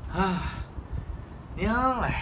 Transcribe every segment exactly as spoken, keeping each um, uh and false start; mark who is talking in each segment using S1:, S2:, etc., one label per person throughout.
S1: 啊，娘嘞！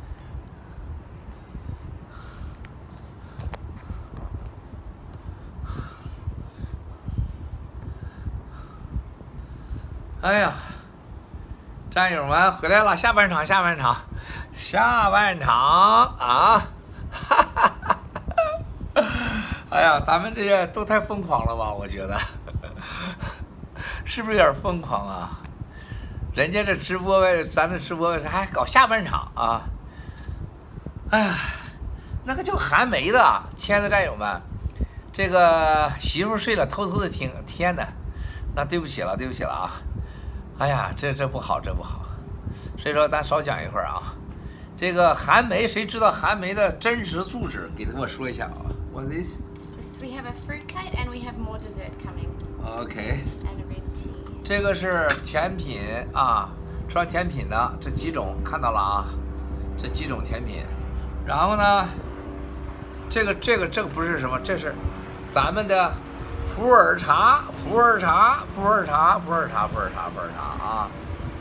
S1: 哎呀，战友们回来了，下半场，下半场，下半场啊！哈哈哈！哎呀，咱们这些都太疯狂了吧？我觉得，是不是有点疯狂啊？人家这直播呗，咱这直播还搞下半场啊！哎呀，那个叫韩梅的，亲爱的战友们，这个媳妇睡了，偷偷的听，天哪，那对不起了，对不起了啊！哎呀，这这不好，这不好，所以说咱少讲一会儿啊。这个韩梅，谁知道韩梅的真实住址？给我说一下啊。What is?
S2: Yes, we have a fruit cake and we have more dessert coming.
S1: OK.
S2: And a red tea.
S1: 这个是甜品啊，吃完甜品的这几种看到了啊，这几种甜品。然后呢，这个这个这个不是什么，这是咱们的普洱茶，普洱茶，普洱茶，普洱茶，普洱茶，普洱茶啊。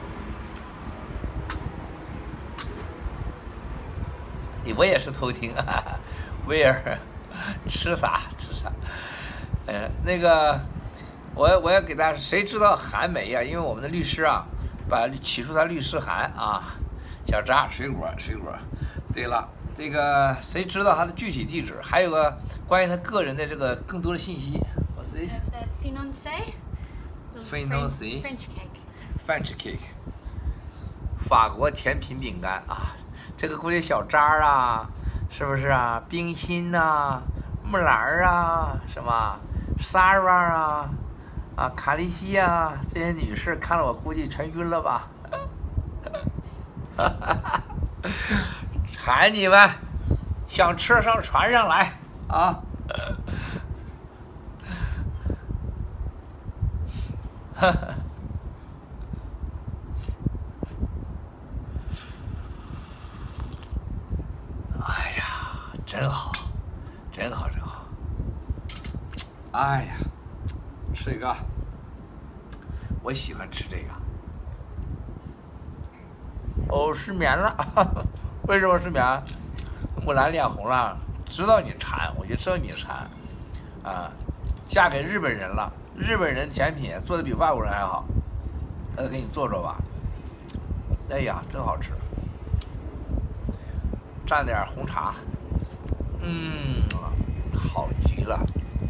S1: 我也是偷听啊，威尔吃啥吃啥，呃，那个我我要给大家，谁知道韩梅呀、啊？因为我们的律师啊，把起诉他律师函啊，小渣水果水果。对了，这个谁知道他的具体地址？还有个关于他个人的这个更多的信息。What's
S2: We
S1: this?
S2: have the fiancé. the
S1: Fiancé.
S2: French cake.
S1: French cake. 法国甜品饼干啊。这个估计小渣儿啊，是不是啊？冰心呐、啊，木兰儿啊，什么 Sarah 啊，啊卡莉西啊，这些女士看了我估计全晕了吧？喊你们，想吃上船上来啊！哈哈。哎呀，真好，真好，真好！哎呀，吃一个，我喜欢吃这个。哦，失眠了，为什么失眠？木兰脸红了，知道你馋，我就知道你馋，啊，嫁给日本人了，日本人甜品做的比外国人还好，那给你做做吧。哎呀，真好吃。蘸点红茶，嗯，好极了。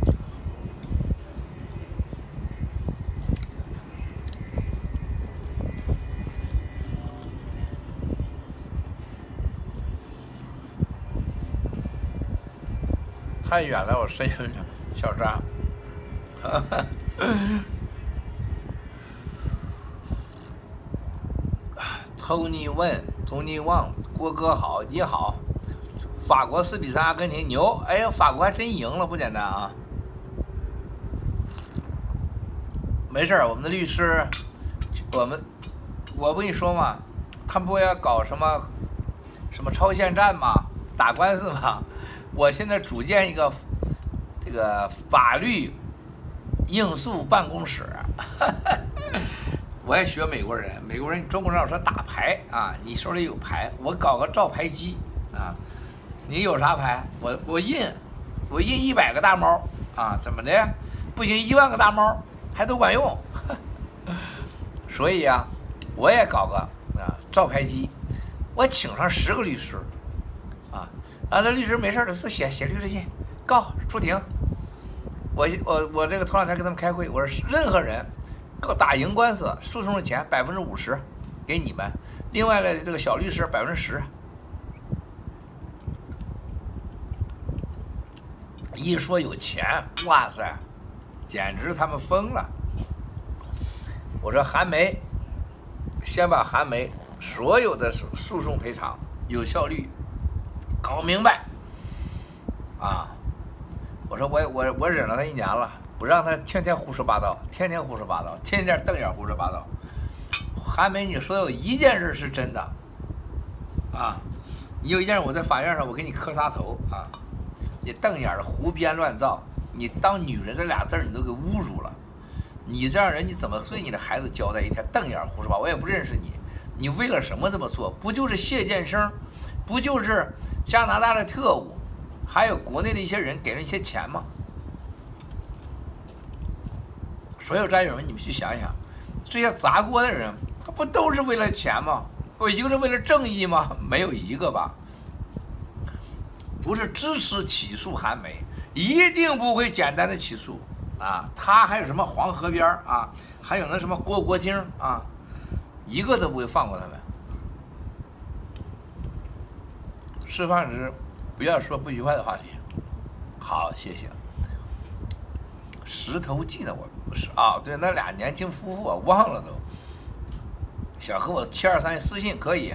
S1: 太远了，我身上小张。Tony 问 Tony Wang 郭哥好，你好。法国四比三阿根廷牛，哎呀，法国还真赢了，不简单啊！没事儿，我们的律师，我们，我不跟你说嘛，他不要搞什么什么超限战嘛，打官司嘛。我现在组建一个这个法律应诉办公室。我也学美国人，美国人中国人老说打牌啊，你手里有牌，我搞个照牌机啊。你有啥牌？我我印，我印一百个大猫啊，怎么的？不行，一万个大猫还都管用。所以啊，我也搞个啊照牌机，我请上十个律师，啊，啊那律师没事的就写写律师信，告出庭。我我我这个头两天跟他们开会，我说任何人告打赢官司，诉讼的钱百分之五十给你们，另外的这个小律师百分之十。一说有钱，哇塞，简直他们疯了。我说韩梅，先把韩梅所有的诉讼赔偿有效率搞明白啊！我说我我我忍了他一年了，不让他天天胡说八道，天天胡说八道，天天瞪眼胡说八道。韩梅，你说有一件事是真的啊，你有一件我在法院上我给你磕仨头啊！你瞪眼胡编乱造，你当女人这俩字你都给侮辱了。你这样人你怎么对你的孩子交代？一天瞪眼胡说八道，我也不认识你， 你为了什么这么做？不就是谢剑生，不就是加拿大的特务，还有国内的一些人给了一些钱吗？所有战友们，你们去想想，这些砸锅的人，他不都是为了钱吗？不一个是为了正义吗？没有一个吧。不是支持起诉韩梅，一定不会简单的起诉啊！他还有什么黄河边啊，还有那什么郭国京啊，一个都不会放过他们。释放时不要说不愉快的话题。好，谢谢。石头记呢？我不是啊，对，那俩年轻夫妇我忘了都。想和我七二三私信可以。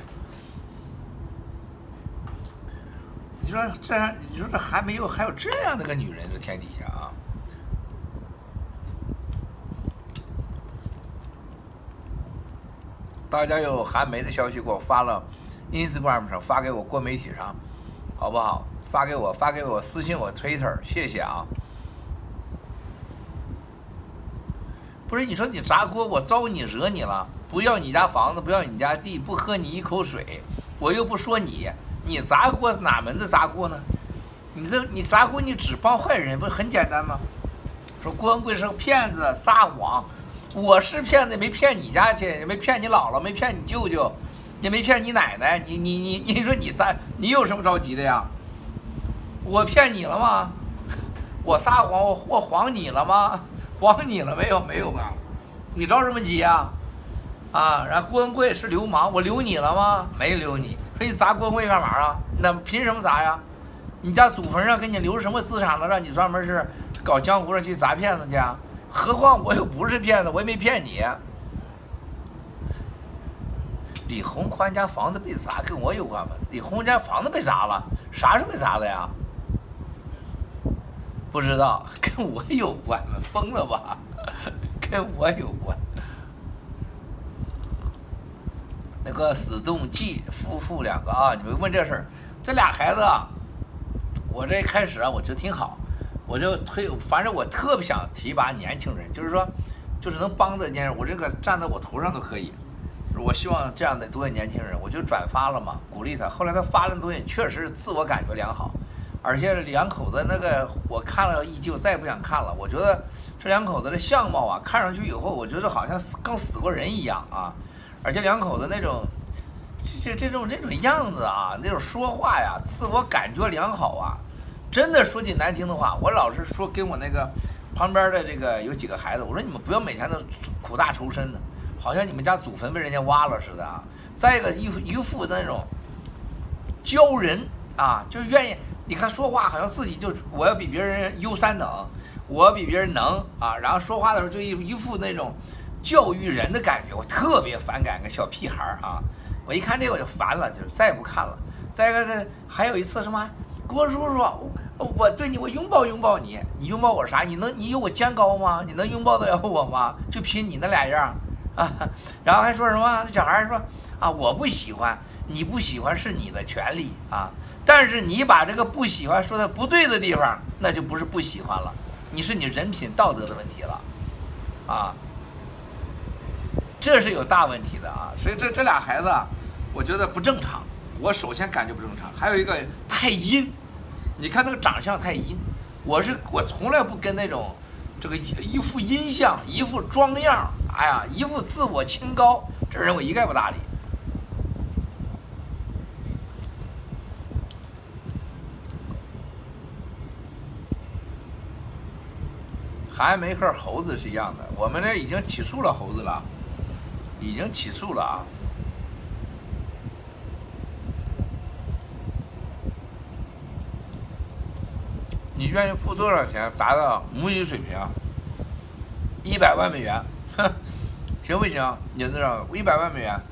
S1: 你说这样，你说这还没有还有这样的个女人，这天底下啊！大家有韩梅的消息给我发了 Instagram 上，发给我过媒体上，好不好？发给我，发给我，私信我 Twitter， 谢谢啊！不是你说你砸锅，我招你惹你了？不要你家房子，不要你家地，不喝你一口水，我又不说你。你砸锅哪门子砸锅呢？你这你砸锅你只帮坏人，不是很简单吗？说郭文贵是个骗子，撒谎。我是骗子，没骗你家去，也没骗你姥姥，没骗你舅舅，也没骗你奶奶。你你你你说你砸，你有什么着急的呀？我骗你了吗？我撒谎，我我晃你了吗？晃你了没有？没有吧？你着什么急呀？啊，然后郭文贵是流氓，我留你了吗？没留你。说你砸郭文贵干嘛啊？那凭什么砸呀？你家祖坟上给你留什么资产了，让你专门是搞江湖上去砸骗子去啊？何况我又不是骗子，我也没骗你。李红宽家房子被砸跟我有关吗？李红家房子被砸了，啥时候被砸的呀？不知道，跟我有关吗？疯了吧？跟我有关。那个死动季夫妇两个啊，你们问这事儿，这俩孩子啊，我这一开始啊，我觉得挺好，我就推，反正我特别想提拔年轻人，就是说，就是能帮着年轻人，我这个站在我头上都可以。我希望这样的多些年轻人，我就转发了嘛，鼓励他。后来他发的东西确实自我感觉良好，而且两口子那个我看了依旧，再也不想看了。我觉得这两口子的相貌啊，看上去以后，我觉得好像跟死过人一样啊。而且两口子那种，这这种这种样子啊，那种说话呀，自我感觉良好啊，真的说句难听的话，我老是说跟我那个旁边的这个有几个孩子，我说你们不要每天都苦大仇深的，好像你们家祖坟被人家挖了似的啊。再一个一副一副那种教人啊，就是愿意，你看说话好像自己就我要比别人优三等，我要比别人能啊，然后说话的时候就一一副那种。教育人的感觉，我特别反感个小屁孩啊！我一看这个我就烦了，就是再也不看了。再一个，还有一次什么，郭叔叔，我对你，我拥抱拥抱你，你拥抱我啥？你能，你有我肩高吗？你能拥抱得了我吗？就凭你那俩样啊！然后还说什么？那小孩说啊，我不喜欢，你不喜欢是你的权利啊，但是你把这个不喜欢说的不对的地方，那就不是不喜欢了，你是你人品道德的问题了，啊！这是有大问题的啊，所以这这俩孩子啊，我觉得不正常。我首先感觉不正常，还有一个太阴，你看那个长相太阴。我是我从来不跟那种这个一副阴相、一副装样，哎呀，一副自我清高，这人我一概不搭理。韩梅和猴子是一样的，我们这已经起诉了猴子了。已经起诉了啊！你愿意付多少钱达到母女水平？一百万美元，行不行？你知道一百万美元？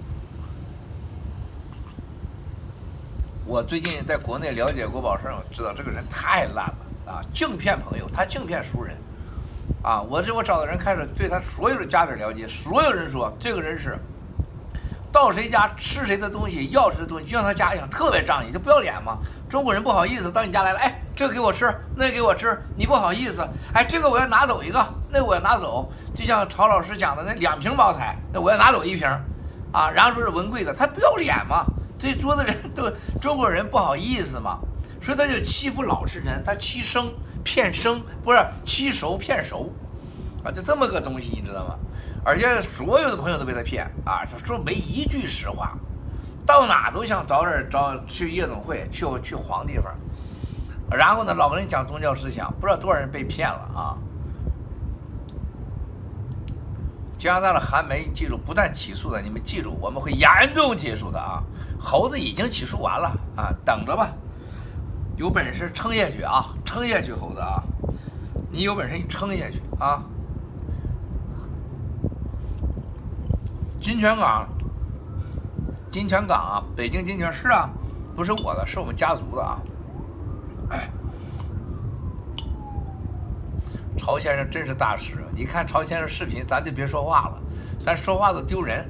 S1: 我最近在国内了解郭宝胜，我知道这个人太烂了啊！净骗朋友，他净骗熟人。啊，我这我找的人开始对他所有的家底了解，所有人说这个人是到谁家吃谁的东西，要谁的东西，就像他家一样，特别仗义，就不要脸嘛。中国人不好意思到你家来了，哎，这个给我吃，那个给我吃，你不好意思，哎，这个我要拿走一个，那个我要拿走，就像曹老师讲的那两瓶茅台，那我要拿走一瓶， 啊，然后说是文贵的，他不要脸嘛，这桌子人都中国人不好意思嘛，所以他就欺负老实人，他欺生骗生，不是欺熟骗熟，啊，就这么个东西，你知道吗？而且所有的朋友都被他骗啊，他说没一句实话，到哪都想早点找去夜总会，去去黄地方，然后呢，老跟人讲宗教思想，不知道多少人被骗了啊。加拿大的韩媒，记住，不但起诉的，你们记住，我们会严重起诉的啊！猴子已经起诉完了啊，等着吧，有本事撑下去啊，撑下去，猴子啊，你有本事你撑下去啊！金泉港，金泉港啊，北京金泉是啊，不是我的，是我们家族的啊。哎。曹先生真是大师，你看曹先生视频，咱就别说话了，咱说话都丢人，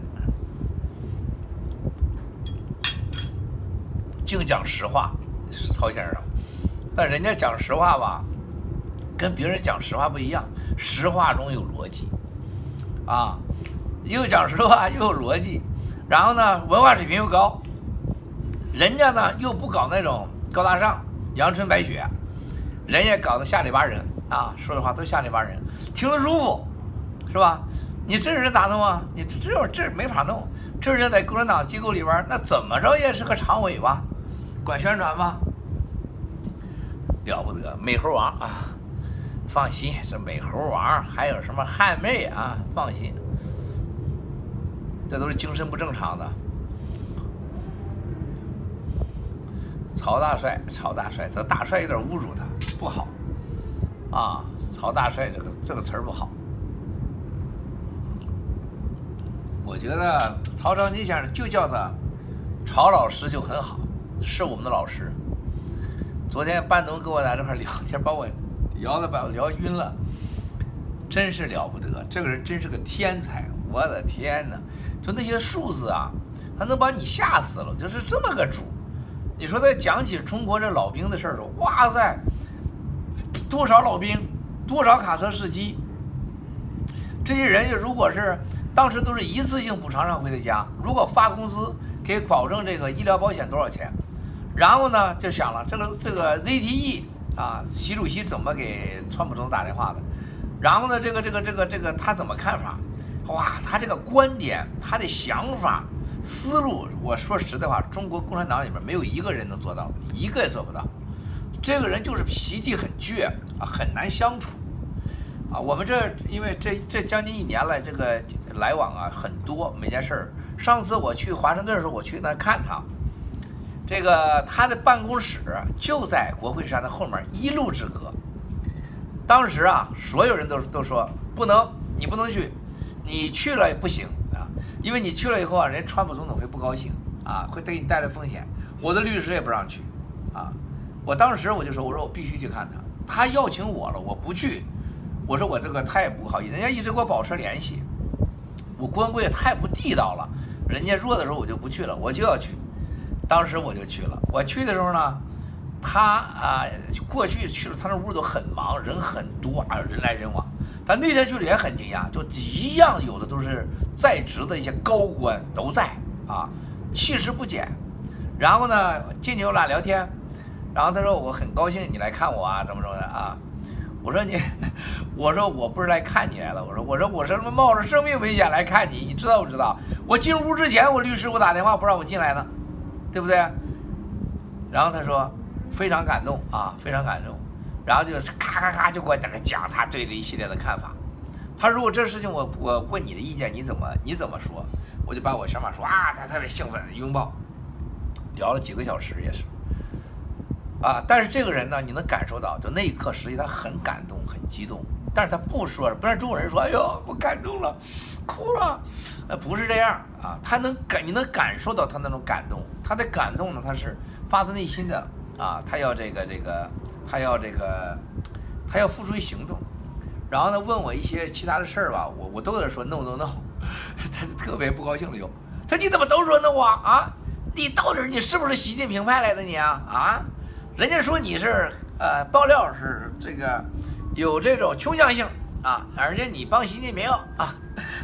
S1: 净讲实话，曹先生。但人家讲实话吧，跟别人讲实话不一样，实话中有逻辑，啊，又讲实话又有逻辑，然后呢，文化水平又高，人家呢又不搞那种高大上、阳春白雪，人家搞得下里巴人。啊，说的话都下里巴人，听着舒服，是吧？你这人咋弄啊？你这这这没法弄。这人在共产党机构里边，那怎么着也是个常委吧，管宣传吧，了不得。美猴王啊，放心，这美猴王还有什么汉妹啊，放心，这都是精神不正常的。曹大帅，曹大帅，这大帅有点侮辱他，不好。啊，曹大帅这个这个词儿不好，我觉得曹长基先生就叫他曹老师就很好，是我们的老师。昨天班农跟我在这块聊天，把我聊的把我聊晕了，真是了不得，这个人真是个天才，我的天哪！就那些数字啊，他能把你吓死了，就是这么个主。你说他讲起中国这老兵的事儿的时候，哇塞！多少老兵，多少卡车司机，这些人如果是当时都是一次性补偿上回的家，如果发工资给保证这个医疗保险多少钱，然后呢就想了这个这个 Z T E 啊，习主席怎么给川普总统打电话的，然后呢这个这个这个这个他怎么看法，哇，他这个观点，他的想法思路，我说实在话，中国共产党里面没有一个人能做到的，一个也做不到。这个人就是脾气很倔啊，很难相处啊。我们这因为这这将近一年来，这个来往啊很多，每件事儿。上次我去华盛顿的时候，我去那看他，这个他的办公室就在国会山的后面一路之隔。当时啊，所有人都都说不能，你不能去，你去了也不行啊，因为你去了以后啊，人川普总统会不高兴啊，会给你带来风险。我的律师也不让去啊。我当时我就说，我说我必须去看他，他邀请我了，我不去，我说我这个太不好意思，人家一直给我保持联系，我光棍也太不地道了，人家弱的时候我就不去了，我就要去，当时我就去了，我去的时候呢，他啊过去去了他那屋都很忙，人很多啊，人来人往，但那天去了也很惊讶，就一样有的都是在职的一些高官都在啊，气势不减，然后呢进去我俩聊天。然后他说我很高兴你来看我啊，怎么怎么的啊？我说你，我说我不是来看你来了，我说我说我是他妈冒着生命危险来看你，你知道不知道？我进屋之前，我律师给我打电话不让我进来呢，对不对？然后他说非常感动啊，非常感动，然后就咔咔咔就给我在那讲他对这一系列的看法。他如果这事情我我问你的意见，你怎么你怎么说？我就把我想法说啊，他特别兴奋，拥抱，聊了几个小时也是。啊，但是这个人呢，你能感受到，就那一刻，实际他很感动，很激动，但是他不说，不让中国人说，哎呦，我感动了，哭了，呃，不是这样啊，他能感，你能感受到他那种感动，他的感动呢，他是发自内心的啊，他要这个这个，他要这个，他要付诸于行动，然后呢，问我一些其他的事儿吧，我我都在说 no no no， 他就特别不高兴了又，他你怎么都说 no 啊啊，你到底你是不是习近平派来的你啊啊？人家说你是呃爆料是这个有这种倾向性啊，而且你帮习近平啊，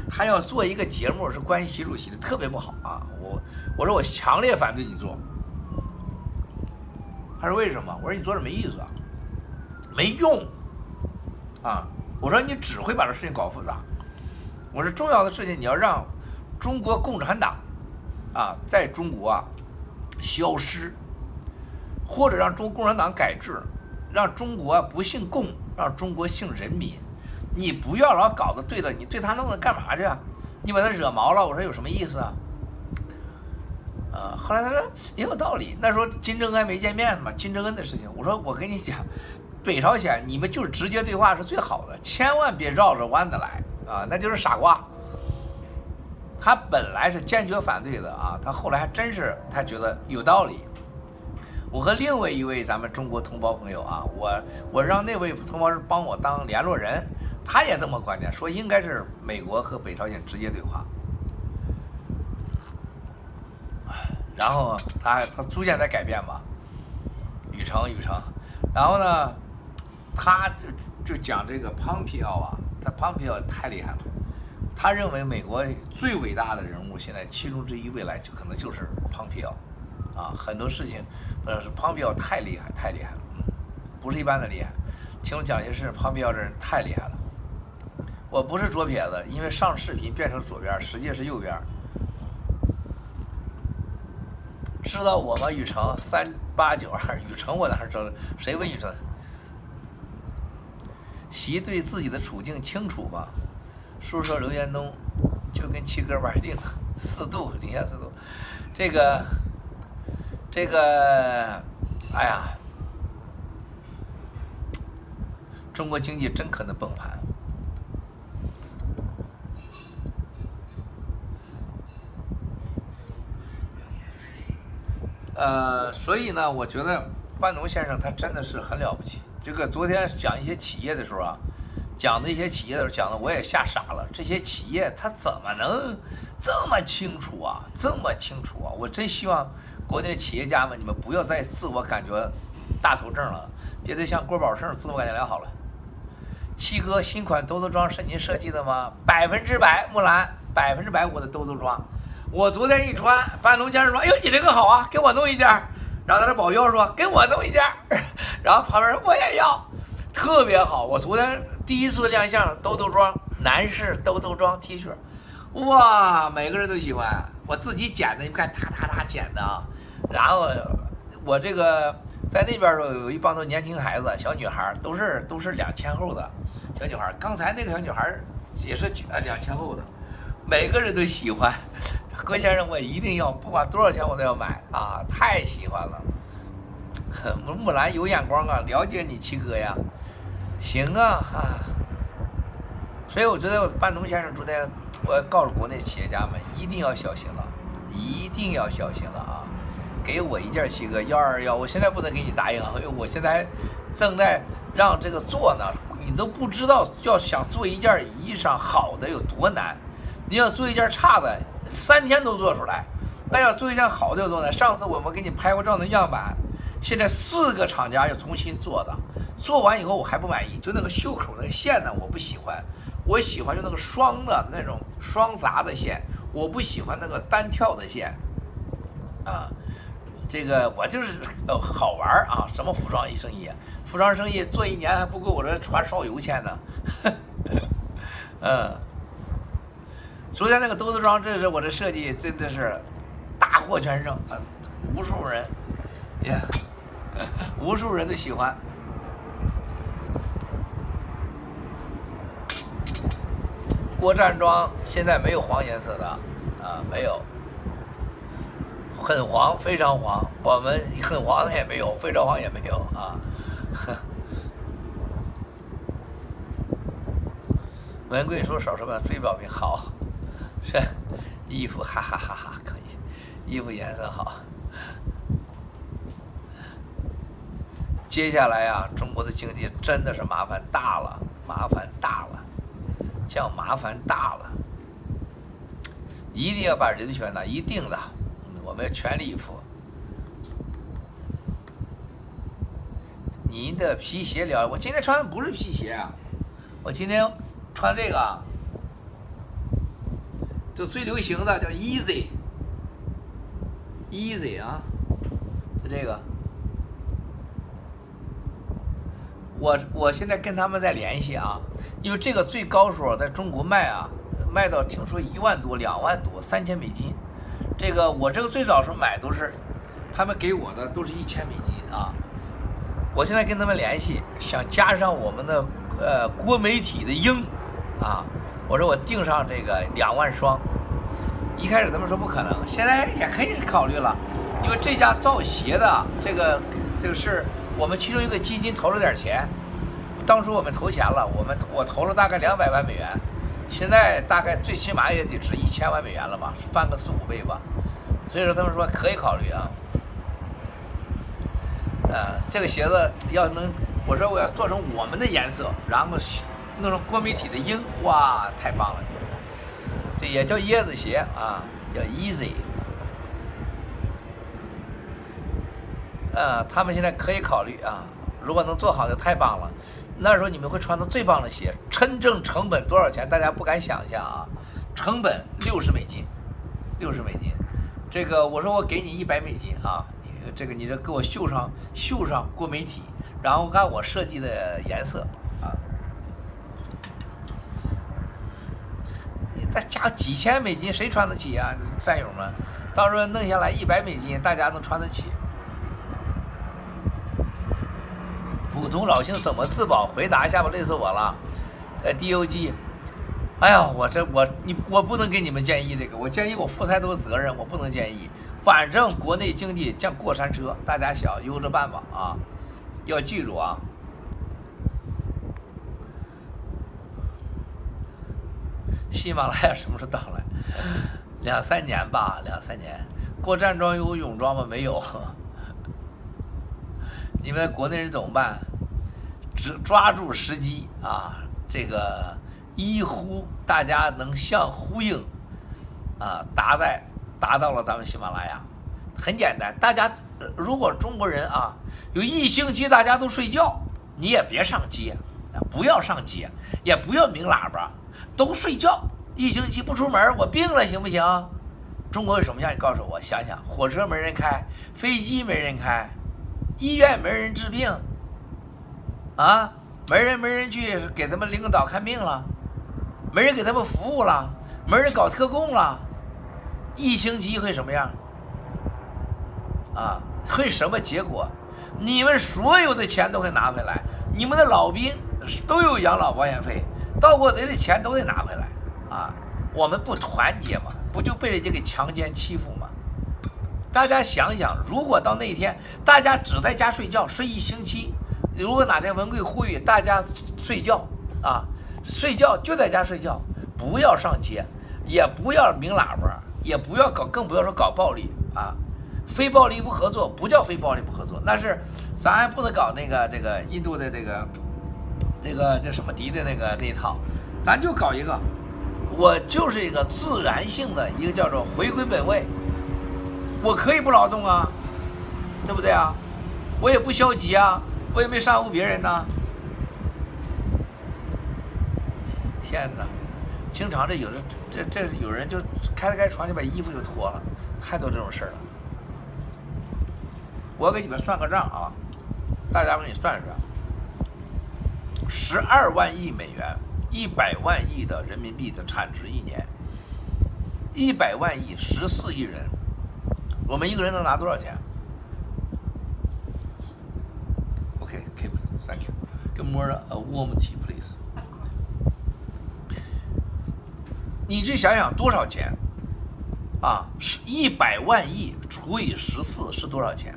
S1: 他要做一个节目是关于习主席的，特别不好啊！我我说我强烈反对你做。他说为什么？我说你做这没意思啊，没用啊！我说你只会把这事情搞复杂。我说重要的事情你要让中国共产党啊在中国啊消失，或者让中国共产党改制，让中国不姓共，让中国姓人民。你不要老搞得对的，你对他弄的干嘛去啊？你把他惹毛了，我说有什么意思啊？啊，后来他说也有道理。那时候金正恩没见面嘛，金正恩的事情，我说我跟你讲，北朝鲜你们就是直接对话是最好的，千万别绕着弯的来啊，那就是傻瓜。他本来是坚决反对的啊，他后来还真是他觉得有道理。我和另外一位咱们中国同胞朋友啊，我我让那位同胞是帮我当联络人，他也这么观点，说应该是美国和北朝鲜直接对话。然后他他逐渐在改变嘛，宇成宇成，然后呢，他就就讲这个蓬佩奥啊，他蓬佩奥太厉害了，他认为美国最伟大的人物现在其中之一，未来就可能就是蓬佩奥，啊，很多事情，呃，是蓬佩奥太厉害太厉害了，嗯，不是一般的厉害。听我讲些事，蓬佩奥这人太厉害了。我不是左撇子，因为上视频变成左边，实际是右边。知道我吗？雨成三八九二，雨成我哪知道？谁问雨成？习对自己的处境清楚吗？叔说刘延东就跟七哥玩定了，四度零下四度，这个这个，哎呀，中国经济真可能崩盘。呃，所以呢，我觉得班农先生他真的是很了不起。这个昨天讲一些企业的时候啊，讲的一些企业的时候，讲的我也吓傻了。这些企业他怎么能这么清楚啊？这么清楚啊！我真希望国内的企业家们，你们不要再自我感觉大头症了，别再像郭宝胜自我感觉良好了。七哥，新款兜兜装是您设计的吗？百分之百，木兰，百分之百我的兜兜装。我昨天一穿，班农先生说：“哎呦，你这个好啊，给我弄一件。”然后他的保镖说：“给我弄一件。”然后旁边说：“我也要，特别好。”我昨天第一次亮相，兜兜装男士兜兜装 T 恤，哇，每个人都喜欢。我自己剪的，你看，哒哒哒剪的啊。然后我这个在那边有一帮都年轻孩子、小女孩，都是都是两千后的小女孩。刚才那个小女孩也是呃两千后的，每个人都喜欢。郭先生，我一定要，不管多少钱我都要买啊！太喜欢了。木兰有眼光啊，了解你七哥呀。行啊啊！所以我觉得班农先生昨天，我告诉国内企业家们一定要小心了，一定要小心了啊！给我一件七哥幺二幺，我现在不能给你答应，因为我现在正在让这个做呢，你都不知道要想做一件衣裳好的有多难，你要做一件差的。三天都做出来，但要做一件好的有多难？上次我们给你拍过这样的样板，现在四个厂家要重新做的，做完以后我还不满意，就那个袖口那个线呢，我不喜欢，我喜欢就那个双的那种双杂的线，我不喜欢那个单跳的线，啊，这个我就是呃好玩啊，什么服装一生意，服装生意做一年还不够我这船烧油钱呢，嗯。昨天那个兜兜装，这是我的设计，真的是大获全胜啊！无数人，呀、yeah, 无数人都喜欢。国战装现在没有黄颜色的啊，没有，很黄，非常黄。我们很黄的也没有，非常黄也没有啊。文贵说少什么追表明好。是，衣服哈哈哈哈可以，衣服颜色好。接下来呀、啊，中国的经济真的是麻烦大了，麻烦大了，叫麻烦大了。一定要把人权呢，一定的，我们要全力以赴。您的皮鞋了，我今天穿的不是皮鞋啊，我今天穿这个。 就最流行的叫 easy，easy 啊，就这个。我我现在跟他们在联系啊，因为这个最高手在中国卖啊，卖到听说一万多、两万多、三千美金。这个我这个最早时候买都是，他们给我的都是一千美金啊。我现在跟他们联系，想加上我们的呃国媒体的鹰啊，我说我订上这个两万双。一开始他们说不可能，现在也可以考虑了，因为这家造鞋的这个这个是我们其中一个基金投了点钱，当初我们投钱了，我们我投了大概两百万美元，现在大概最起码也得值一千万美元了吧，翻个四五倍吧，所以说他们说可以考虑啊。呃，这个鞋子要能，我说我要做成我们的颜色，然后弄成多媒体的鹰，哇，太棒了！这也叫椰子鞋啊，叫 Easy。呃，他们现在可以考虑啊，如果能做好就太棒了。那时候你们会穿到最棒的鞋，真正成本多少钱？大家不敢想象啊，成本六十美金，六十美金。这个我说我给你一百美金啊。这个你这给我绣上绣上多媒体，然后按我设计的颜色啊，再加几千美金谁穿得起啊？战友们，到时候弄下来一百美金，大家能穿得起。普通老百姓怎么自保？回答一下吧，累死我了。呃 ，D O G， 哎呀，我这我你我不能给你们建议这个，我建议我负太多责任，我不能建议。反正国内经济像过山车，大家想悠着办吧啊！要记住啊！喜马拉雅什么时候到来？两三年吧，两三年。过站桩有泳装吗？没有。你们国内人怎么办？只抓住时机啊！这个一呼大家能相呼应啊，达在。达到了咱们喜马拉雅，很简单。大家如果中国人啊，有一星期大家都睡觉，你也别上街，不要上街，也不要鸣喇叭，都睡觉。一星期不出门，我病了行不行？中国有什么样？你告诉我，想想，火车没人开，飞机没人开，医院没人治病，啊，没人没人去给他们领导看病了，没人给他们服务了，没人搞特供了。一星期会什么样？啊，会什么结果？你们所有的钱都会拿回来，你们的老兵都有养老保险费，盗过贼的钱都得拿回来啊！我们不团结嘛，不就被人家给强奸欺负吗？大家想想，如果到那一天大家只在家睡觉睡一星期，如果哪天文贵呼吁大家睡觉啊，睡觉就在家睡觉，不要上街，也不要鸣喇叭。也不要搞，更不要说搞暴力啊！非暴力不合作不叫非暴力不合作，那是咱还不能搞那个这个印度的这个这个这什么敌的那个那一套，咱就搞一个，我就是一个自然性的一个叫做回归本位，我可以不劳动啊，对不对啊？我也不消极啊，我也没伤害别人呐。天哪！经常这有的这这有人就开了开床就把衣服就脱了，太多这种事儿了。我给你们算个账啊，大家给你算算，十二万亿美元，一百万亿的人民币的产值一年，一百万亿十四亿人，我们一个人能拿多少钱 ？OK, keep, thank you. Give more a warm tea, please.
S2: Of course.
S1: 你去想想多少钱啊？是一百万亿除以十四是多少钱？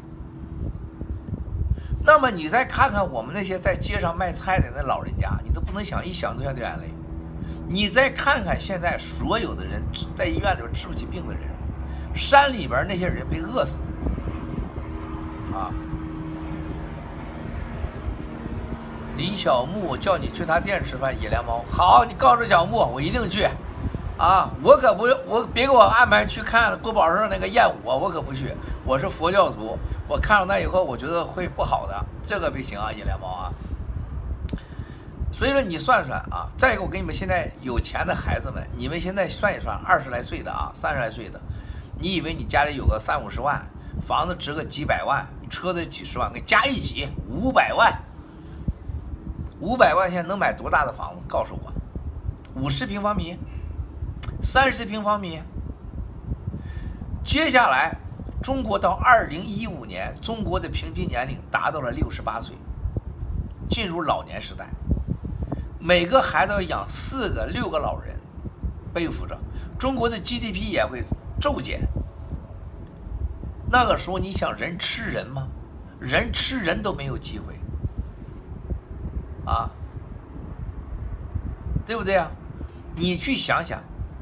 S1: 那么你再看看我们那些在街上卖菜的那老人家，你都不能想，一想都要流眼泪。你再看看现在所有的人在医院里边治不起病的人，山里边那些人被饿死的啊！李小牧叫你去他店吃饭，野良猫，好，你告诉小牧，我一定去。啊，我可不，我别给我安排去看郭宝胜那个艳舞，我可不去。我是佛教徒，我看了那以后，我觉得会不好的，这个不行啊，野良猫啊。 所以说你算算啊，再一个我给你们现在有钱的孩子们，你们现在算一算，二十来岁的啊，三十来岁的，你以为你家里有个三五十万，房子值个几百万，车子几十万，给加一起五百万，五百万现在能买多大的房子？告诉我，五十平方米，三十平方米。接下来，中国到二零一五年，中国的平均年龄达到了六十八岁，进入老年时代。每个孩子要养四个、六个老人，背负着，中国的 G D P 也会骤减。那个时候，你想人吃人吗？人吃人都没有机会，啊，对不对啊？你去想想，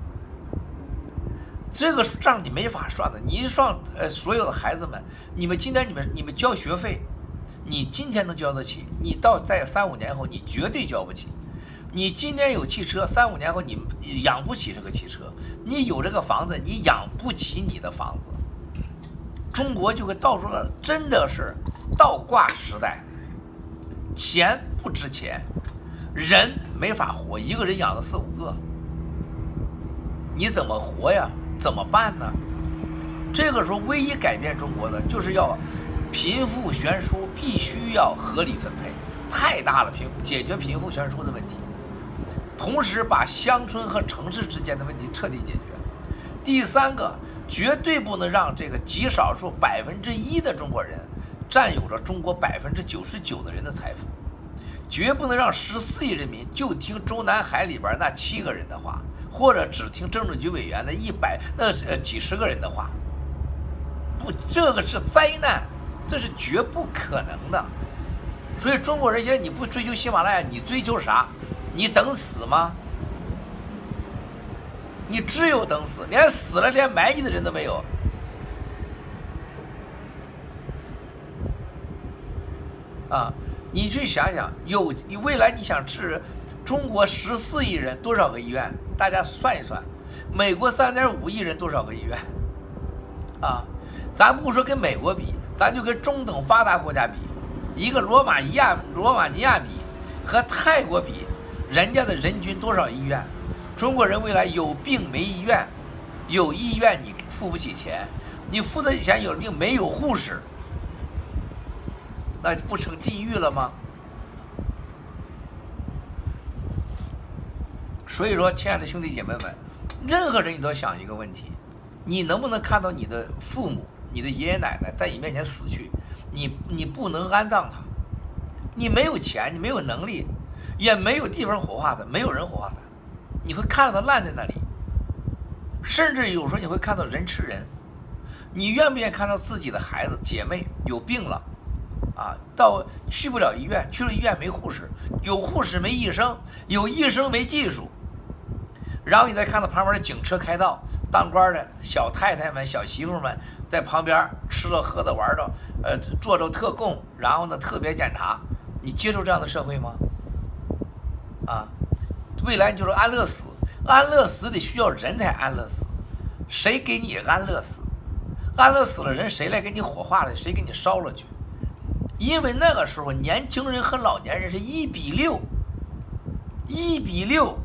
S1: 这个账你没法算的。你算呃，所有的孩子们，你们今天你们你们交学费，你今天能交得起，你到在三五年后你绝对交不起。你今天有汽车，三五年后你养不起这个汽车；你有这个房子，你养不起你的房子。中国就会到处了，真的是倒挂时代，钱不值钱，人没法活，一个人养了四五个，你怎么活呀？怎么办呢？这个时候唯一改变中国的，就是要贫富悬殊必须要合理分配，太大了，贫解决贫富悬殊的问题。同时把乡村和城市之间的问题彻底解决。第三个，绝对不能让这个极少数百分之一的中国人占有着中国百分之九十九的人的财富，绝不能让十四亿人民就听中南海里边那七个人的话，或者只听政治局委员的一百那呃几十个人的话。不，这个是灾难，这是绝不可能的。所以中国人现在你不追求喜马拉雅，你追求啥？你等死吗？你只有等死，连死了连埋你的人都没有。啊，你去想想，有你未来你想治中国十四亿人多少个医院？大家算一算，美国三点五亿人多少个医院？啊，咱不说跟美国比，咱就跟中等发达国家比，一个罗马尼亚罗马尼亚比和泰国比。人家的人均多少医院？中国人未来有病没医院，有医院你付不起钱，你付得起钱有病没有护士，那不成地狱了吗？所以说，亲爱的兄弟姐妹们，任何人你都要想一个问题：你能不能看到你的父母、你的爷爷奶奶在你面前死去？你你不能安葬他，你没有钱，你没有能力。也没有地方火化的，没有人火化的，你会看到他烂在那里，甚至有时候你会看到人吃人。你愿不愿意看到自己的孩子姐妹有病了，啊，到去不了医院，去了医院没护士，有护士没医生，有医生没技术，然后你再看到旁边的警车开道，当官的小太太们、小媳妇们在旁边吃了喝的玩的，呃，做着特供，然后呢特别检查，你接受这样的社会吗？啊，未来就是安乐死，安乐死得需要人才安乐死，谁给你安乐死？安乐死了人谁来给你火化了？谁给你烧了去？因为那个时候年轻人和老年人是一比六，一比六，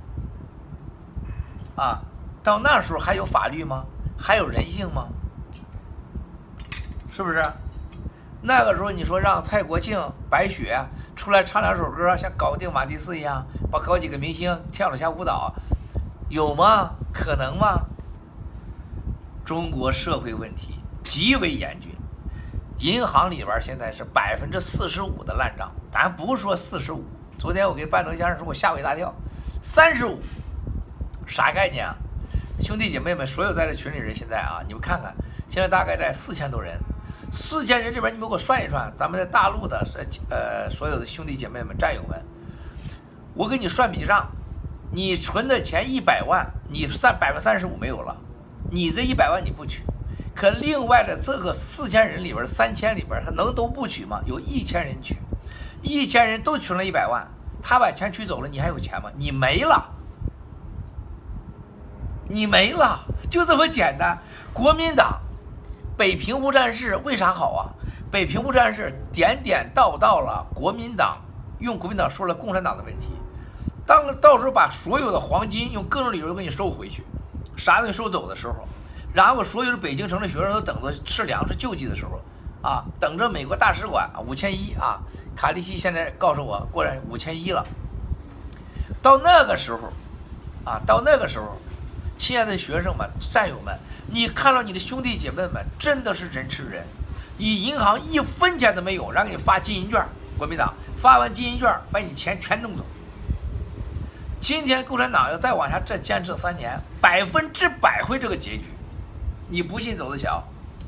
S1: 啊，到那时候还有法律吗？还有人性吗？是不是？那个时候你说让蔡国庆、白雪出来唱两首歌，像搞定马蒂斯一样，把搞几个明星跳了下舞蹈，有吗？可能吗？中国社会问题极为严峻，银行里边现在是百分之四十五的烂账，咱不是说四十五。昨天我给半藤先生说，我吓我一大跳，三十五，啥概念啊？兄弟姐妹们，所有在这群里人现在啊，你们看看，现在大概在四千多人。四千人里边，你们给我算一算，咱们在大陆的呃所有的兄弟姐妹们、战友们，我给你算笔账，你存的钱一百万，你算百分之三十五没有了，你这一百万你不取，可另外的这个四千人里边，三千里边，他能都不取吗？有一千人取，一千人都取了一百万，他把钱取走了，你还有钱吗？你没了，你没了，就这么简单。国民党。北平无战事为啥好啊？北平无战事点点道道了国民党用国民党说了共产党的问题。当到时候把所有的黄金用各种理由都给你收回去，啥东西收走的时候，然后所有的北京城的学生都等着吃粮食救济的时候，啊，等着美国大使馆五千一啊，卡利西现在告诉我过来五千一了。到那个时候，啊，到那个时候，亲爱的学生们、战友们，你看到你的兄弟姐妹们真的是人吃人，你银行一分钱都没有，让给你发金银券，国民党发完金银券把你钱全弄走。今天共产党要再往下再坚持三年，百分之百会这个结局，你不信走着瞧。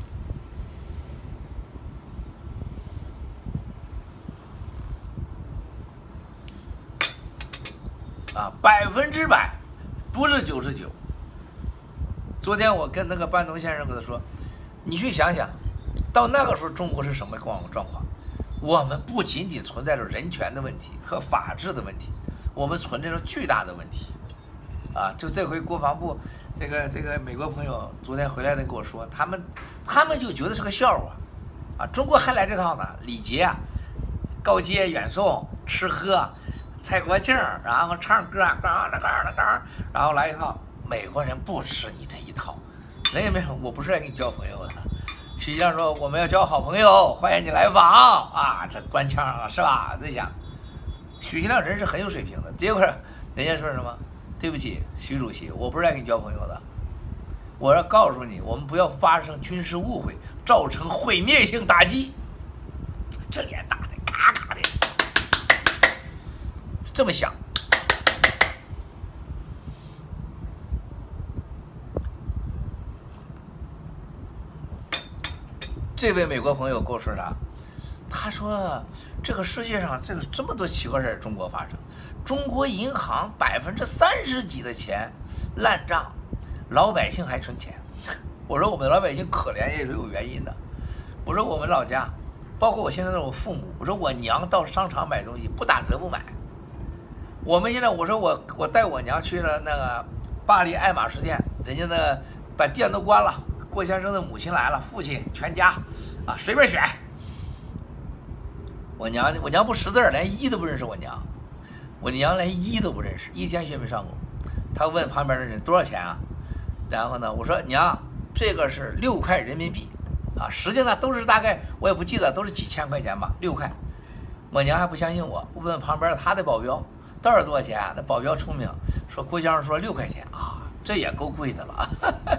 S1: 啊，百分之百，不是九十九。昨天我跟那个班农先生跟他说，你去想想，到那个时候中国是什么状状况？我们不仅仅存在着人权的问题和法治的问题。我们存在着巨大的问题，啊！就这回国防部这个这个美国朋友昨天回来的跟我说，他们他们就觉得是个笑话，啊！中国还来这套呢，礼节啊，高阶远送，吃喝，蔡国庆，然后唱歌，嘎啦嘎啦嘎，然后来一套。美国人不吃你这一套，人家没说，我不是来跟你交朋友的。实际上说我们要交好朋友，欢迎你来访啊！这官腔啊，是吧？在想。许其亮人是很有水平的，结果人家说什么？对不起，徐主席，我不是来跟你交朋友的，我要告诉你，我们不要发生军事误会，造成毁灭性打击。这脸打的嘎嘎的，这么想。这位美国朋友跟我说啥？他说这个世界上这个这么多奇怪事中国发生，中国银行百分之三十几的钱烂账，老百姓还存钱。我说我们老百姓可怜也是有原因的。我说我们老家，包括我现在的我父母，我说我娘到商场买东西不打折不买。我们现在我说我我带我娘去了那个巴黎爱马仕店，人家那个把店都关了，郭先生的母亲来了，父亲全家啊随便选。我娘，我娘不识字儿，连一都不认识。我娘，我娘连一都不认识，一天学没上过。她问旁边的人多少钱啊？然后呢，我说娘，这个是六块人民币，啊，实际上都是大概我也不记得，都是几千块钱吧，六块。我娘还不相信我，我问旁边她的保镖，到底多少钱啊？那保镖聪明，说郭先生说六块钱啊，这也够贵的了。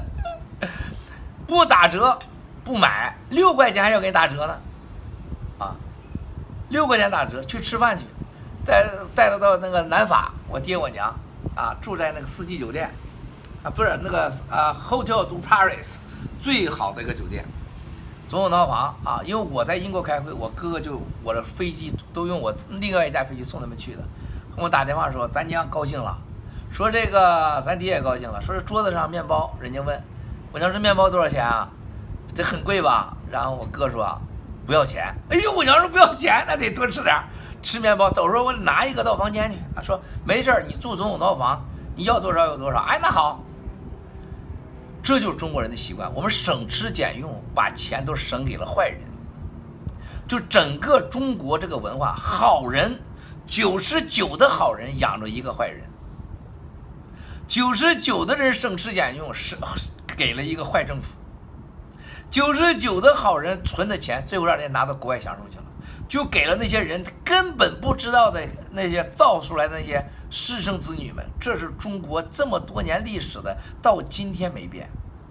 S1: 不打折不买，六块钱还要给你打折呢，啊。六块钱打折，去吃饭去，带带他到那个南法，我爹我娘啊住在那个四季酒店，啊不是那个啊 Hotel du Paris 最好的一个酒店，总统套房啊。因为我在英国开会，我哥哥就我的飞机都用我另外一架飞机送他们去的。跟我打电话说咱娘高兴了，说这个咱爹也高兴了，说这桌子上面包，人家问我娘这面包多少钱啊？这很贵吧？然后我哥说。不要钱，哎呦，我娘说不要钱，那得多吃点，吃面包。走时候我拿一个到房间去，他说没事你住总统套房，你要多少有多少。哎，那好，这就是中国人的习惯，我们省吃俭用，把钱都省给了坏人。就整个中国这个文化，好人九十九的好人养着一个坏人，九十九的人省吃俭用是给了一个坏政府。九十九的好人存的钱，最后让人家拿到国外享受去了，就给了那些人根本不知道的那些造出来的那些私生子女们。这是中国这么多年历史的，到今天没变。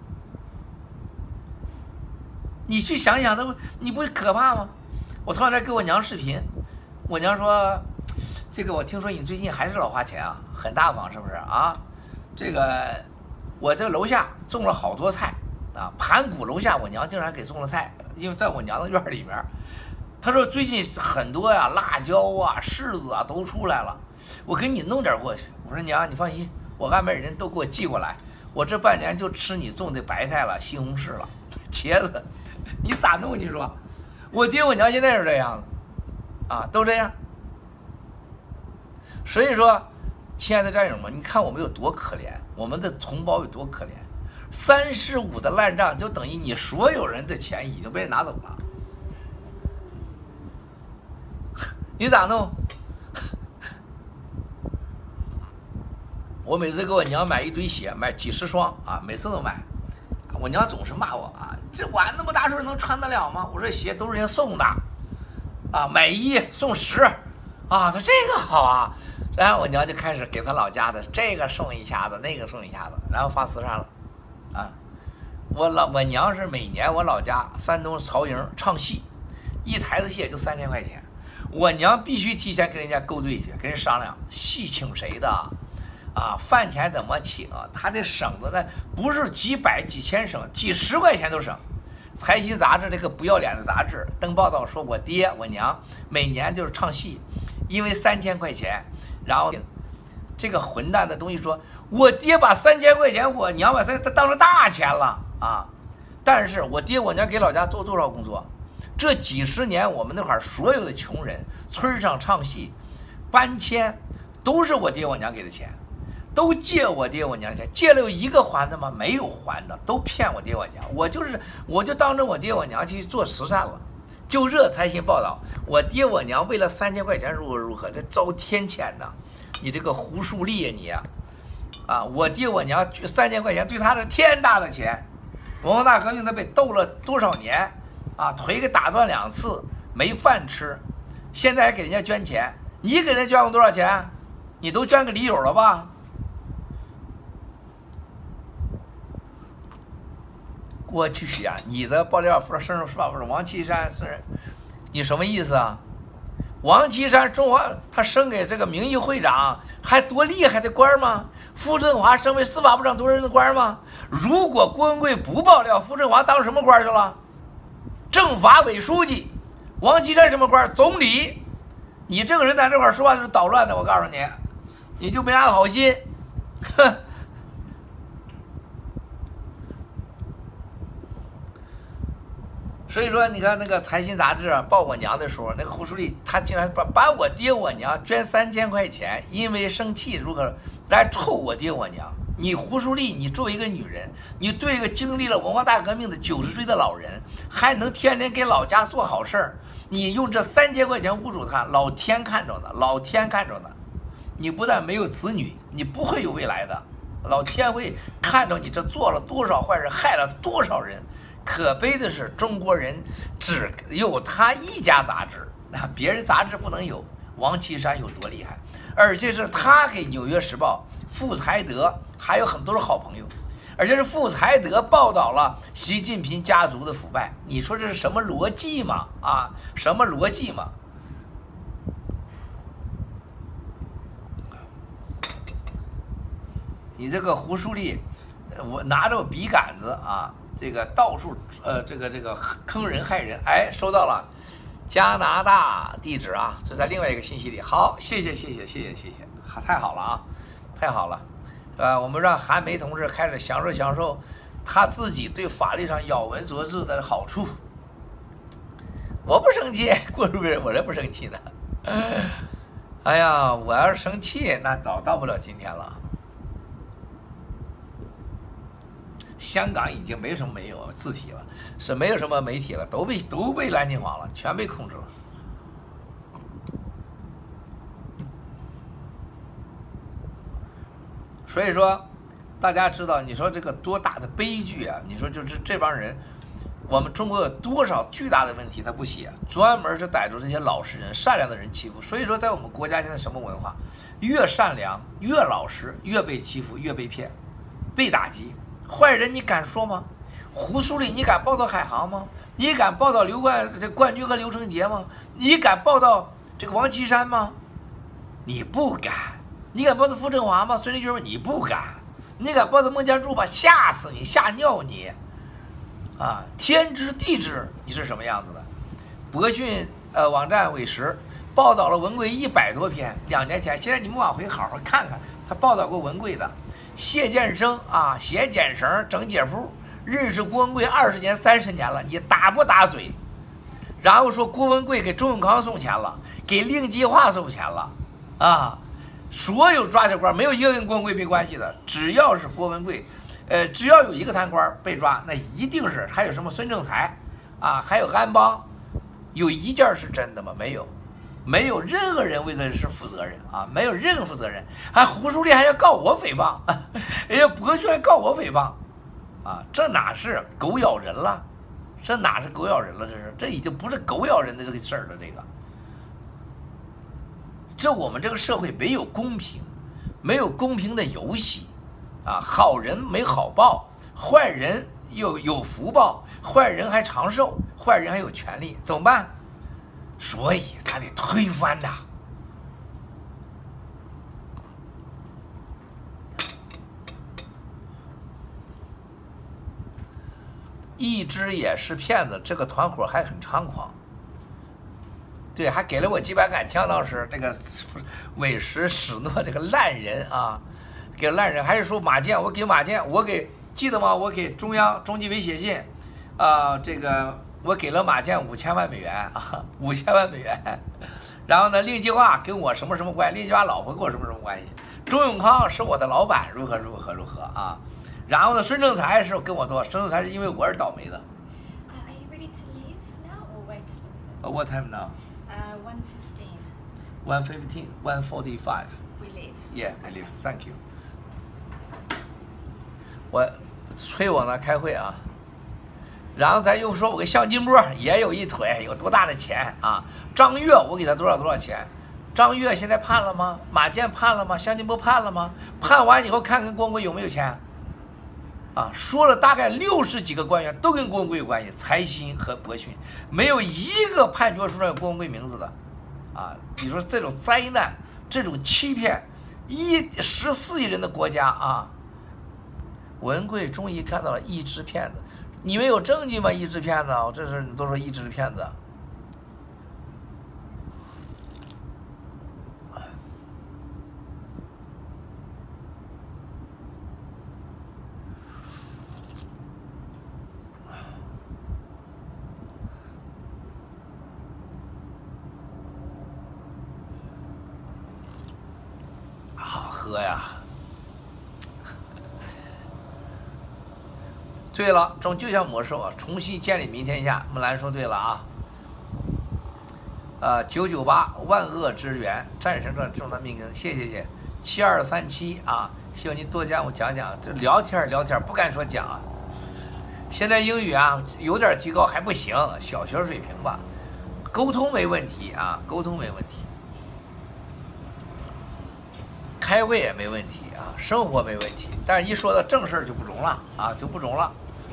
S1: 你去想想，那不你不会可怕吗？我突然间给我娘视频，我娘说：“这个我听说你最近还是老花钱啊，很大方是不是啊？这个我这楼下种了好多菜。”啊，盘古楼下我娘竟然给送了菜，因为在我娘的院里面，她说最近很多呀，辣椒啊、柿子啊都出来了，我给你弄点过去。我说娘，你放心，我安排人都给我寄过来，我这半年就吃你种的白菜了、西红柿了、茄子，你咋弄？你说，我爹我娘现在是这样子，啊，都这样。所以说，亲爱的战友们，你看我们有多可怜，我们的同胞有多可怜。三十五的烂账就等于你所有人的钱已经被人拿走了，你咋弄？ 我每次给我娘买一堆鞋，买几十双啊，每次都买。我娘总是骂我啊，这我那么大岁数能穿得了吗？我说鞋都是人家送的，啊，买一送十，啊，说这个好啊。然后我娘就开始给她老家的这个送一下子，那个送一下子，然后发慈善了，啊，我老我娘是每年我老家山东曹营唱戏，一台子戏也就三千块钱，我娘必须提前跟人家勾兑去，跟人商量戏请谁的。啊，饭钱怎么请？他这省的呢，不是几百几千省，几十块钱都省。财新杂志这个不要脸的杂志登报道说，我爹我娘每年就是唱戏，因为三千块钱，然后这个混蛋的东西说，我爹把三千块钱，我娘把这当成大钱了啊！但是我爹我娘给老家做多少工作？这几十年我们那块儿所有的穷人，村上唱戏、搬迁，都是我爹我娘给的钱。都借我爹我娘的钱，借了有一个还的吗？没有还的，都骗我爹我娘。我就是我就当着我爹我娘去做慈善了。就这财新报道，我爹我娘为了三千块钱如何如何，这遭天谴呐！你这个胡树立呀你啊！啊，我爹我娘三千块钱对他是天大的钱。文化大革命他被斗了多少年啊？腿给打断两次，没饭吃，现在还给人家捐钱。你给人家捐过多少钱？你都捐个理由了吧？我去呀！你的爆料说生日是吧？不是王岐山是，你什么意思啊？王岐山中华他升给这个名誉会长，还多厉害的官吗？傅振华升为司法部长多人的官吗？如果郭文贵不爆料，傅振华当什么官去了？政法委书记。王岐山什么官？总理。你这个人在这块说话就是捣乱的，我告诉你，你就没安好心，哼。所以说，你看那个财新杂志啊，报我娘的时候，那个胡淑丽她竟然把把我爹我娘捐三千块钱，因为生气如何来臭我爹我娘。你胡淑丽，你作为一个女人，你对一个经历了文化大革命的九十岁的老人，还能天天给老家做好事儿，你用这三千块钱侮辱他，老天看着呢，老天看着呢。你不但没有子女，你不会有未来的，老天会看着你这做了多少坏事，害了多少人。可悲的是，中国人只有他一家杂志，那别人杂志不能有。王岐山有多厉害？而且是他给《纽约时报》、傅才德还有很多的好朋友，而且是傅才德报道了习近平家族的腐败。你说这是什么逻辑吗？啊，什么逻辑吗？你这个胡淑丽，我拿着笔杆子啊。这个到处呃，这个这个坑人害人，哎，收到了，加拿大地址啊，这在另外一个信息里。好，谢谢谢谢谢谢谢谢，好，太好了啊，太好了，呃，我们让韩梅同志开始享受享受他自己对法律上咬文嚼字的好处。我不生气，过路人我这不生气的。哎呀，我要是生气，那早到不了今天了。香港已经没什么没有字体了，是没有什么媒体了，都被都被蓝金黄了，全被控制了。所以说，大家知道，你说这个多大的悲剧啊！你说就是这帮人，我们中国有多少巨大的问题他不写，专门是逮住这些老实人、善良的人欺负。所以说，在我们国家现在什么文化？越善良、越老实，越被欺负，越被骗，被打击。坏人你敢说吗？胡淑丽你敢报道海航吗？你敢报道刘冠这冠军和刘成杰吗？你敢报道这个王岐山吗？你不敢。你敢报道傅振华吗？孙立军吗？你不敢。你敢报道孟建柱吧？吓死你，吓尿你！啊，天知地知你是什么样子的。博讯呃网站委实报道了文贵一百多篇，两年前。现在你们往回好好看看，他报道过文贵的。谢建生啊，写简绳整解铺，认识郭文贵二十年、三十年了，你打不打嘴？然后说郭文贵给周永康送钱了，给令计划送钱了，啊，所有抓这官没有一个跟郭文贵没关系的，只要是郭文贵，呃，只要有一个贪官被抓，那一定是还有什么孙政才啊，还有安邦，有一件是真的吗？没有， 没有任何人为这事负责任啊，没有任何负责任，还胡淑丽还要告我诽谤，人家博轩还告我诽谤，啊，这哪是狗咬人了？这哪是狗咬人了？这是，这已经不是狗咬人的这个事儿了。这个，这我们这个社会没有公平，没有公平的游戏，啊，好人没好报，坏人有有福报，坏人还长寿，坏人还有权利，怎么办？所以咱得推翻它。一只也是骗子，这个团伙还很猖狂。对，还给了我几百杆枪，当时这个韦石史诺这个烂人啊，给烂人，还是说马建，我给马建，我给记得吗？我给中央中纪委写信，啊，这个。我给了马建五千万美元啊，五千万美元。然后呢，令计划跟我什么什么关系？令计划老婆跟我什么什么关系？周永康是我的老板，如何如何如何啊？然后呢，孙正才是跟我多，孙正才是因为我而倒霉的。
S2: Uh, are you ready to leave now or wait a little bit?
S1: Uh, what time now?
S2: Uh, one fifteen.
S1: One fifteen, one forty-five.
S2: We leave.
S1: Yeah, I leave. Thank you. 我催我呢，开会啊。然后咱又说，我跟向金波也有一腿，有多大的钱啊？张越，我给他多少多少钱？张越现在判了吗？马建判了吗？向金波判了吗？判完以后看看郭文贵有没有钱？啊，说了大概六十几个官员都跟郭文贵有关系，财新和博讯，没有一个判决书上有郭文贵名字的。啊，你说这种灾难，这种欺骗，一十四亿人的国家啊，文贵终于看到了一只骗子。你们有证据吗？一只骗子，这是你都说一只骗子。好喝呀！对了，中就像魔兽啊，重新建立明天下。木兰说对了啊，呃，九九八万恶之源，战胜这重大命令，谢谢谢谢。七二三七啊，希望您多讲我讲讲，这聊天聊天不敢说讲啊。现在英语啊有点提高还不行，小学水平吧，沟通没问题啊，沟通没问题，开会也没问题啊，生活没问题，但是一说到正事儿就不中了啊，就不中了。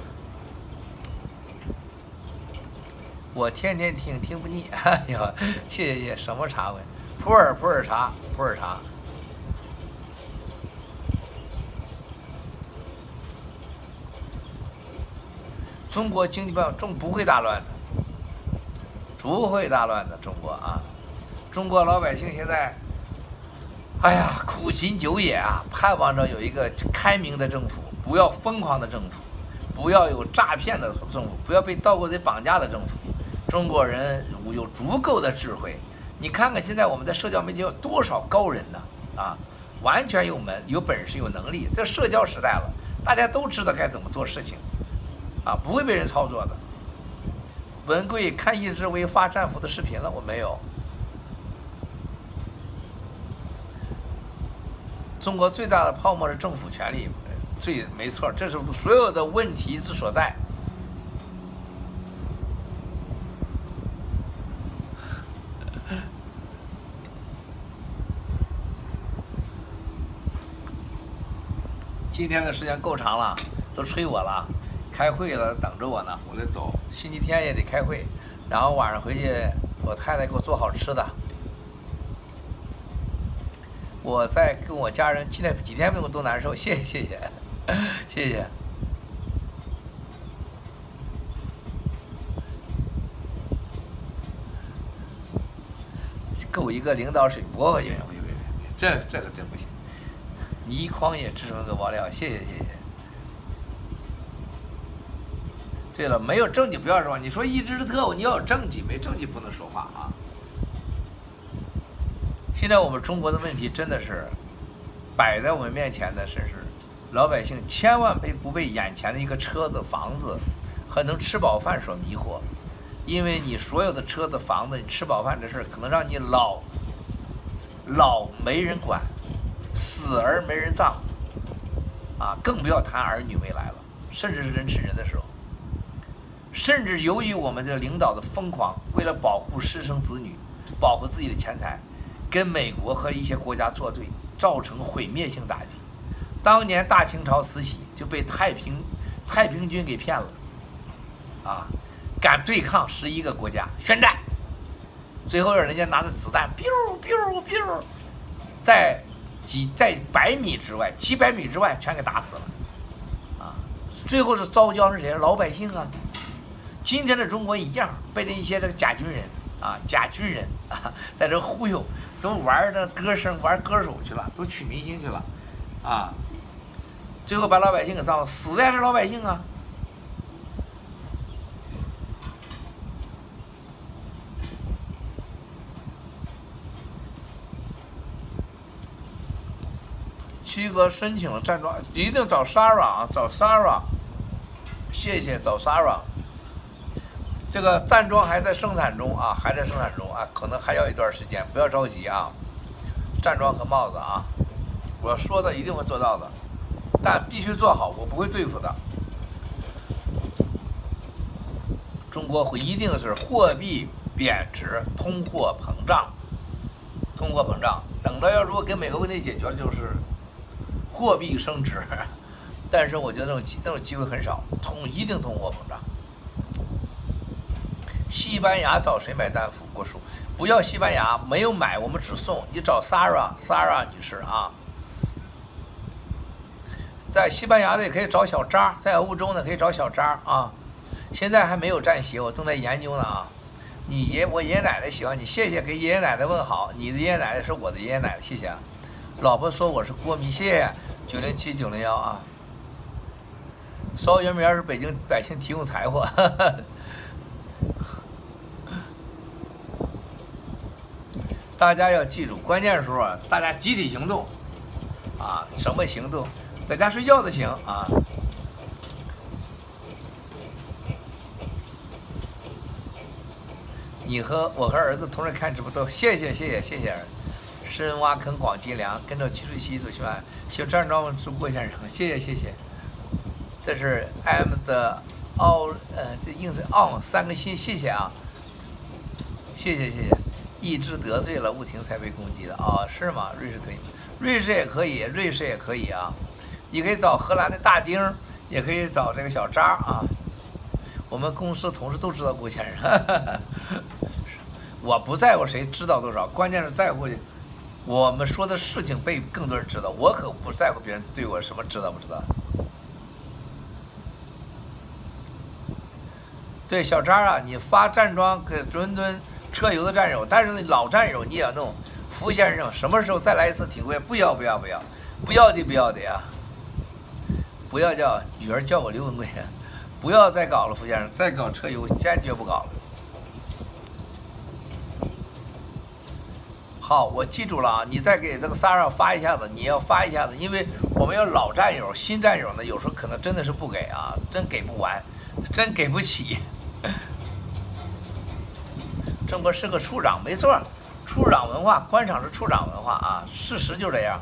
S1: 我天天听，听不腻。哎呀，谢谢谢谢，什么茶味？普洱普洱茶，普洱茶。中国经济不中不会大乱的，不会大乱的。中国啊，中国老百姓现在，哎呀，苦心久也啊，盼望着有一个开明的政府，不要疯狂的政府，不要有诈骗的政府，不要被盗国贼绑架的政府。中国人有足够的智慧，你看看现在我们在社交媒体有多少高人呢？啊，完全有门、有本事、有能力。这社交时代了，大家都知道该怎么做事情，啊，不会被人操作的。文贵看一只为发战俘的视频了，我没有。中国最大的泡沫是政府权力，最没错，这是所有的问题之所在。今天的时间够长了，都催我了，开会了，等着我呢，我得走。星期天也得开会，然后晚上回去，我太太给我做好吃的。我在跟我家人，现在几天没有多难受，谢谢谢谢，谢谢。够一个领导水平，不行不行不行，这这个真不行。倪匡也支持个爆料，谢谢谢谢。对了，没有证据不要说，你说一只特务，你要有证据，没证据不能说话啊。现在我们中国的问题真的是摆在我们面前的，是是老百姓千万被不被眼前的一个车子、房子和能吃饱饭所迷惑。 因为你所有的车子、房子，你吃饱饭这事儿，可能让你老老没人管，死而没人葬，啊，更不要谈儿女未来了，甚至是人吃人的时候，甚至由于我们这领导的疯狂，为了保护师生子女，保护自己的钱财，跟美国和一些国家作对，造成毁灭性打击。当年大清朝慈禧就被太平太平军给骗了，啊，敢对抗十一个国家，宣战，最后人家拿着子弹，biu biu biu，在几在百米之外，几百米之外全给打死了，啊，最后是遭殃是谁？老百姓啊。今天的中国一样，被这一些这个假军人啊，假军人啊，在这忽悠，都玩这歌声，玩歌手去了，都娶明星去了，啊，最后把老百姓给糟，死的还是老百姓啊。七哥申请了站桩，一定找 Sarah 啊，找 Sarah， 谢谢找 Sarah。这个站桩还在生产中啊，还在生产中啊，可能还要一段时间，不要着急啊。站桩和帽子啊，我说的一定会做到的，但必须做好，我不会对付的。中国会一定是货币贬值、通货膨胀、通货膨胀。等到要如果跟美国问题解决了，就是货币升值。但是我觉得那种那种机会很少，通一定通货膨胀。西班牙找谁买战斧？郭叔，不要西班牙，没有买，我们只送。你找 Sarah Sarah 女士啊，在西班牙的也可以找小扎，在欧洲呢可以找小扎啊。现在还没有战鞋，我正在研究呢啊。你爷我爷爷奶奶喜欢你，谢谢给爷爷奶奶问好。你的爷爷奶奶是我的爷爷奶奶，谢谢啊。老婆说我是国迷，谢谢九零七九零幺啊。烧圆明园是北京百姓提供财货。呵呵大家要记住，关键时候啊，大家集体行动，啊，什么行动？在家睡觉都行啊。你和我和儿子同时看直播都，谢谢谢谢谢谢。深挖坑广积粮，跟着七十七走喜欢，喜站桩直播先生，谢谢谢谢。这是 I'm the all 呃，这硬是 on 三个心，谢谢啊，谢谢谢谢。一直得罪了吴婷才被攻击的啊、哦？是吗？瑞士可以，瑞士也可以，瑞士也可以啊。你可以找荷兰的大丁，也可以找这个小扎啊。我们公司同事都知道郭先生，我不在乎谁知道多少，关键是在乎我们说的事情被更多人知道。我可不在乎别人对我什么知道不知道。对，小扎啊，你发站桩给伦敦。车油的战友，但是老战友你也要弄。福先生，什么时候再来一次体会？不要不要不要，不要的不要的呀！不要叫女儿叫我刘文贵，不要再搞了，福先生，再搞车油坚决不搞了。好，我记住了啊！你再给这个 Sarah 发一下子，你要发一下子，因为我们有老战友、新战友呢，有时候可能真的是不给啊，真给不完，真给不起。中国是个处长，没错，处长文化，官场是处长文化啊，事实就这样。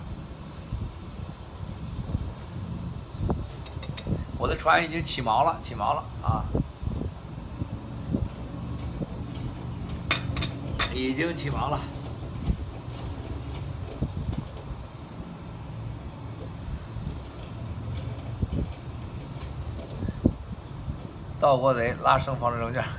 S1: 我的船已经起锚了，起锚了啊，已经起锚了。盗国贼拉升房产证券。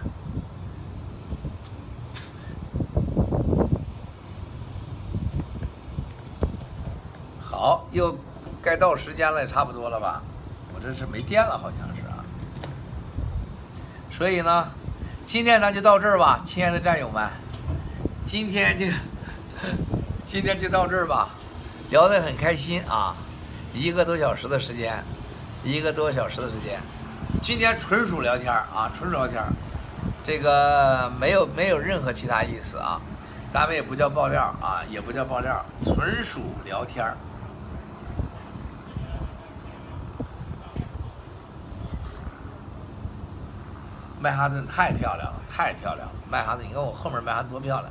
S1: 好，又该到时间了，也差不多了吧？我这是没电了，好像是啊。所以呢，今天咱就到这儿吧，亲爱的战友们，今天就今天就到这儿吧，聊得很开心啊，一个多小时的时间，一个多小时的时间，今天纯属聊天啊，纯属聊天，这个没有没有任何其他意思啊，咱们也不叫爆料啊，也不叫爆料，纯属聊天。 曼哈顿太漂亮了，太漂亮了！曼哈顿，你看我后面曼哈顿多漂亮！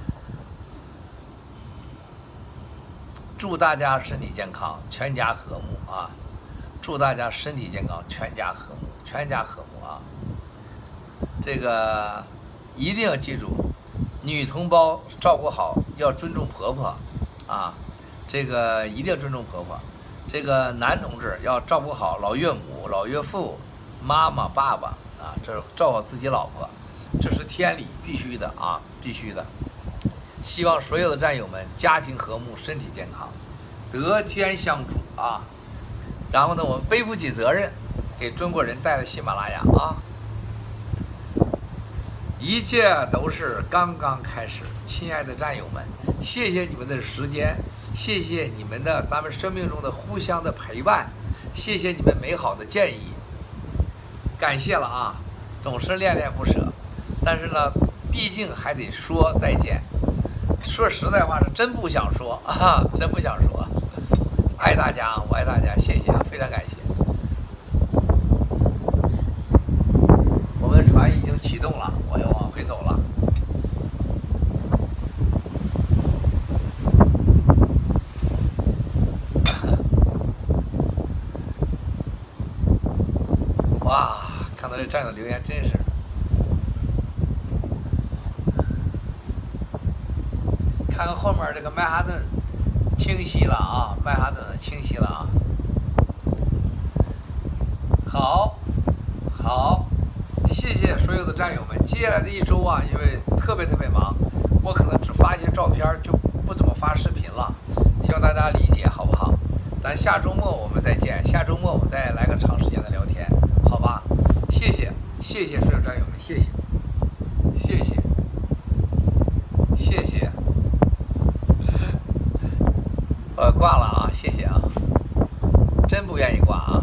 S1: 祝大家身体健康，全家和睦啊！祝大家身体健康，全家和睦，全家和睦啊！这个一定要记住，女同胞照顾好，要尊重婆婆啊！这个一定要尊重婆婆。这个男同志要照顾好老岳母、老岳父、妈妈、爸爸啊，这照顾好自己老婆，这是天理，必须的啊，必须的。希望所有的战友们家庭和睦，身体健康，得天相助啊！然后呢，我们背负起责任，给中国人带来喜马拉雅啊！一切都是刚刚开始，亲爱的战友们，谢谢你们的时间，谢谢你们的咱们生命中的互相的陪伴，谢谢你们美好的建议，感谢了啊！总是恋恋不舍，但是呢，毕竟还得说再见。说实在话，是真不想说啊，真不想说。爱大家，我爱大家，谢谢啊，非常感谢。我们的船已经启动了，我要往回走了。哇，看到这战友留言真是。看看后面这个曼哈顿清晰了啊，曼哈顿清晰了啊。好，好，谢谢所有的战友们。接下来的一周啊，因为特别特别忙，我可能只发一些照片，就不怎么发视频了，希望大家理解，好不好？咱下周末我们再见，下周末我们再来个长时间的聊天，好吧？谢谢，谢谢所有战友们，谢谢，谢谢，谢谢。我挂了啊，谢谢啊，真不愿意挂啊。